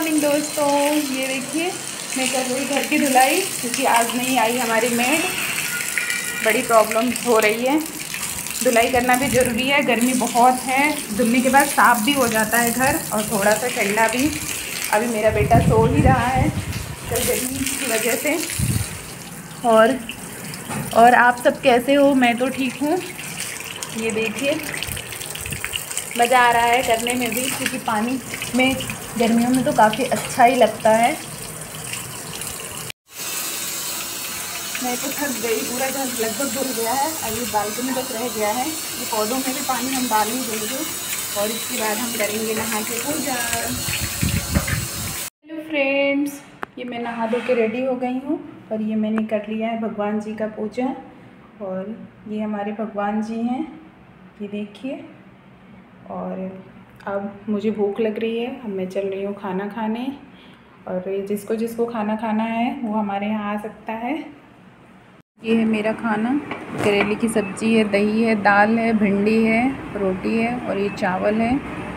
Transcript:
Morning दोस्तों। ये देखिए मैं कर रही घर की धुलाई क्योंकि आज नहीं आई हमारी मेड। बड़ी प्रॉब्लम हो रही है, धुलाई करना भी ज़रूरी है, गर्मी बहुत है। धुलने के बाद साफ़ भी हो जाता है घर और थोड़ा सा ठंडा भी। अभी मेरा बेटा सो ही रहा है कल गर्मी की वजह से। और आप सब कैसे हो? मैं तो ठीक हूँ। ये देखिए मज़ा आ रहा है करने में भी क्योंकि पानी में गर्मियों में तो काफ़ी अच्छा ही लगता है। मैं तो थक गई, पूरा घर लगभग धुल गया है। अभी बालकनी बस रह गया है। ये पौधों में भी पानी हम डाल ही देंगे और इसके बाद हम करेंगे नहा के पूजा। हेलो फ्रेंड्स, ये मैं नहा धो के रेडी हो गई हूँ और ये मैंने कर लिया है भगवान जी का पूजा। और ये हमारे भगवान जी हैं, ये देखिए। और अब मुझे भूख लग रही है, अब मैं चल रही हूँ खाना खाने। और जिसको जिसको खाना खाना है वो हमारे यहाँ आ सकता है। ये है मेरा खाना, करेले की सब्ज़ी है, दही है, दाल है, भिंडी है, रोटी है और ये चावल है।